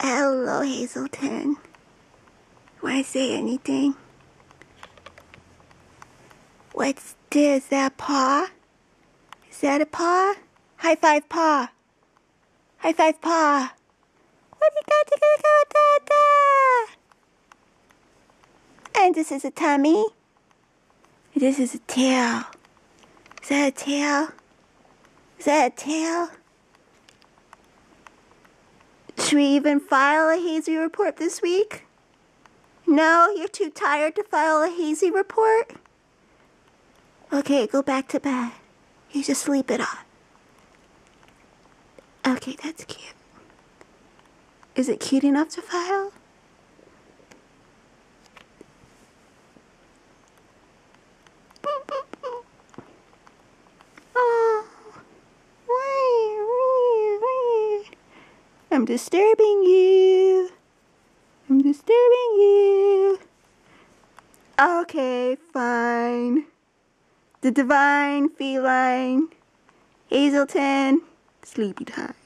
Hello, Hazelton. Want to say anything? What's this? Is that a paw? Is that a paw? High five paw. High five paw. What do you got to go? And this is a tummy. This is a tail. Is that a tail? Is that a tail? Should we even file a hazy report this week? No, you're too tired to file a hazy report? Okay, go back to bed. You just sleep it off. Okay, that's cute. Is it cute enough to file? Oh, I'm disturbing you. I'm disturbing you. Okay, fine. The divine feline Hazelton, sleepy time.